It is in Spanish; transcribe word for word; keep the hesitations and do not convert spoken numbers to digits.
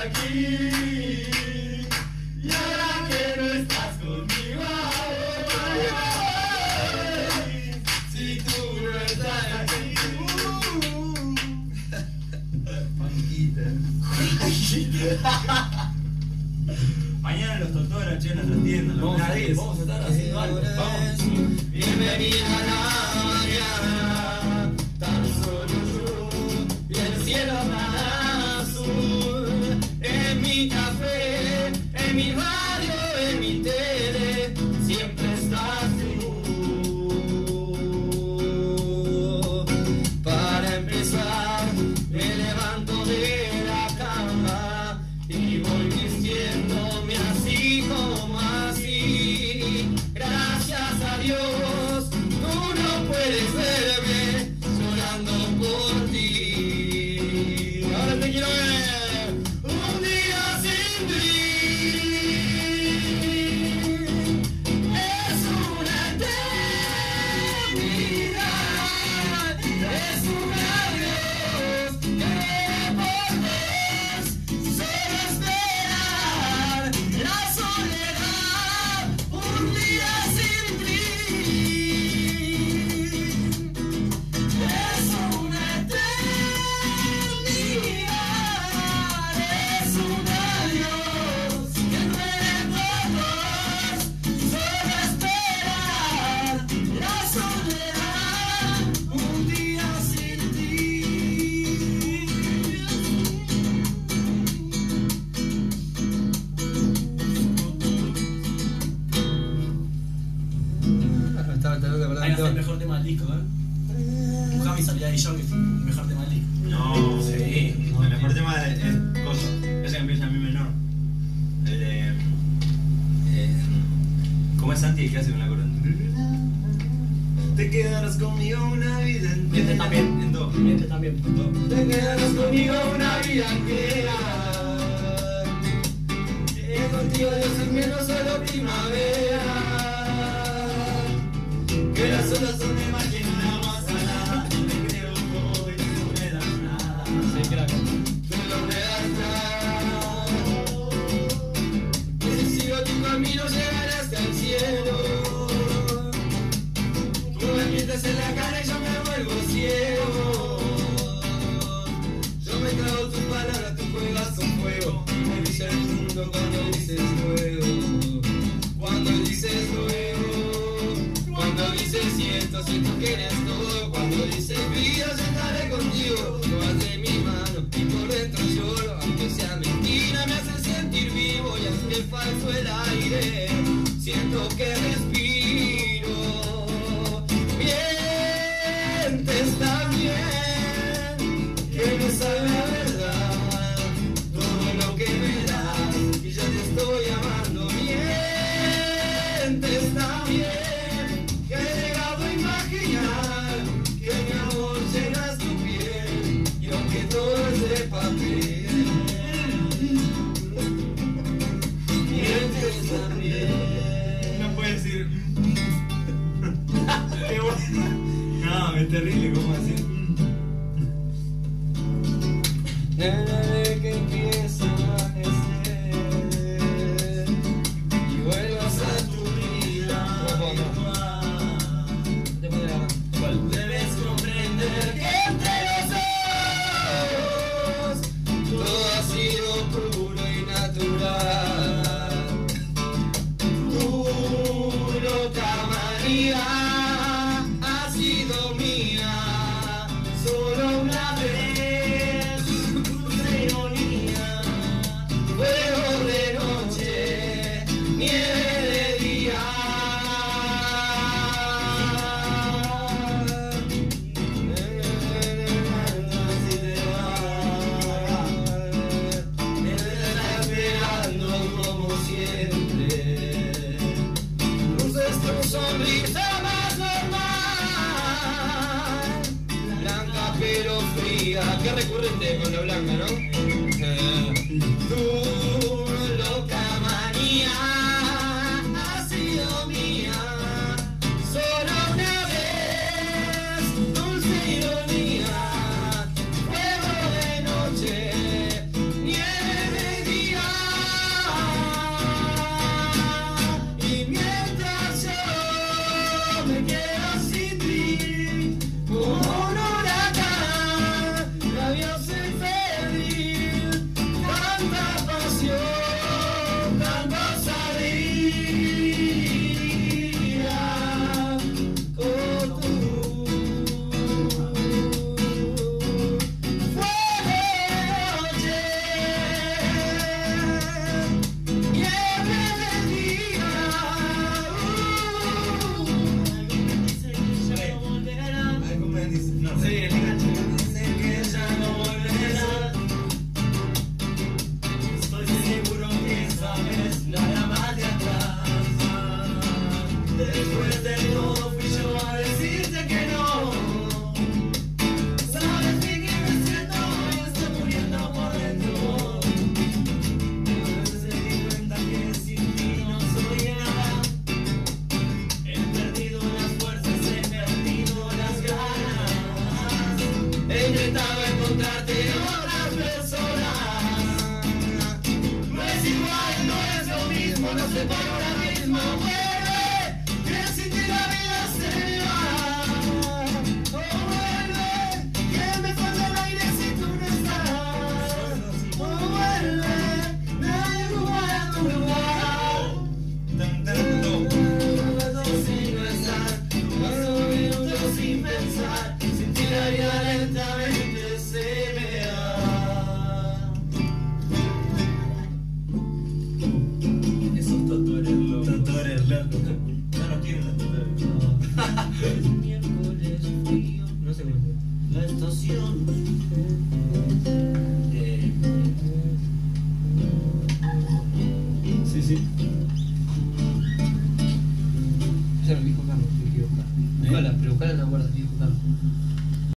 aquí. Y ahora que no estás conmigo, ay, si tú no estás aquí. Mañana en los Totoras, che, en nuestra tienda. Vamos a ir, vamos a estar haciendo algo. Vamos. Bienvenida a la mañana, tan solo yo y el cielo tan azul. En mi café, en mi radio, en mi tele, siempre estás tú. Para empezar, me levanto de la cama y voy vistiéndome así como así. Gracias a Dios, tú no puedes verme llorando por ti. Ahora te quiero ver un día sin ti. Es una eternidad, es un adiós que por vez solo esperar la soledad un día sin ti. Es una eternidad, es un adiós que duele por dos, solo esperar la soledad un día sin ti. Estaba te loca, Ahí nace el mejor tema del disco, ¿eh? Un Javi salía de Johnny, el mejor tema del disco. No, sí. El mejor tema es Coso. Ese que empieza en mi menor. El de. Eh, ¿Cómo es Santi el que hace con la corona? Te quedarás conmigo una vida entera. Este también. En dos. Este también. En dos. Te quedarás conmigo una vida entera. Que contigo Dios invierno solo primavera. Que las olas son de mar que no la vas a nada. Yo te creo todo y tú no me das nada. Sí, crack. Tú no me das nada. Que si sigo tu camino llegaré hasta el cielo. Tú me mientes en la cara y yo me vuelvo ciego. Yo me trago tus palabras, tú juegas con fuego. Me brilla el mundo cuando dices luego. Cuando dices luego. Cuando dices siento, siento que eres todo. Cuando dices vida, yo estaré contigo. Tomas de mi mano y por dentro lloro. Aunque sea mentira, me hace sentir vivo. Y aunque es falso el aire, siento que respiro. Mientes tan bien que me sabe a verdad todo lo que me das. Y yo te estoy amando. Mientes tan bien que he llegado a imaginar que mi amor llenas tu piel. Y aunque todo es de papel, mientes también. No puedes decir. Qué bueno. No, es terrible, ¿cómo así? Desde que empieza a amanecer y vuelvas a tu vida habitual, debes comprender que entre los dos todo ha sido puro y natural. Tu loca manía ha sido mía solo una vez. Dulce ironía, fuego de noche, nieve de día. Si te vas, me estarás esperando como siempre. Luces tu sonrisa más normal, blanca pero fría. Qué recurrente con la blanca, ¿no? Eh, tu loca manía ha sido mía solo una vez. Dulce ironía, fuego de noche, nieve de sé por ahora mismo vuelve, que sin ti la vida se me va. Oh, vuelve, que me falta el aire si tú no estás. Oh, vuelve, nadie ocupará tu lugar. Tan, tanto. Sin no estar, paso minutos sin pensar, sin ti la vida lentamente se me va. Esos totores locos. Totores locos. No nos quieren los totores. El miércoles frío, No sé cómo se la estación. Eh, Sí, sí. Ese era el viejo Carlos, que quiero buscar. Buscala, pero buscala en la guarda, el viejo Carlos.